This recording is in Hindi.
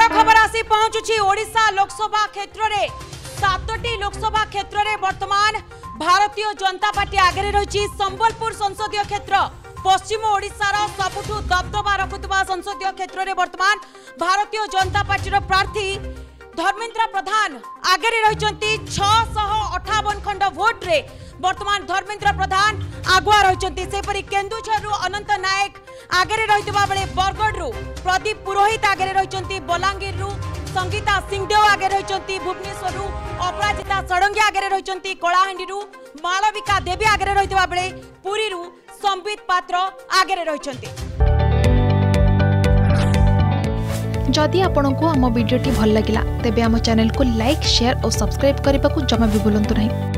खबर आसी पहुंचुची ओडिशा लोकसभा क्षेत्र रे 7टी लोकसभा क्षेत्र रे वर्तमान भारतीय जनता पार्टी आगे रही। संबलपुर संसदीय क्षेत्र पश्चिम ओडिशार सबुठु दबदबा रखुवा संसदीय क्षेत्र रे वर्तमान भारतीय जनता पार्टी प्रार्थी धर्मेंद्र प्रधान आगे रही। 658 खंड भोट रे वर्तमान धर्मेंद्र प्रधान आगुआ रही। सेपरी केन्दुझर अनंत नायक आगे रही बेले बरगढ़ प्रदीप पुरोहित आगे रही। बलांगीर संगीता सिंहदेव आगे रही। भुवनेश्वर अपराजिता षडंगी आगे रही। कलाहांडी मालविका देवी आगे रही बेले पुरी संबित पात्र आगे रही। जदि आपंक आम भिडी भल लगा तेब आम चैनल को लाइक शेयर और सब्सक्राइब करने को जमा भी भूलु नहीं।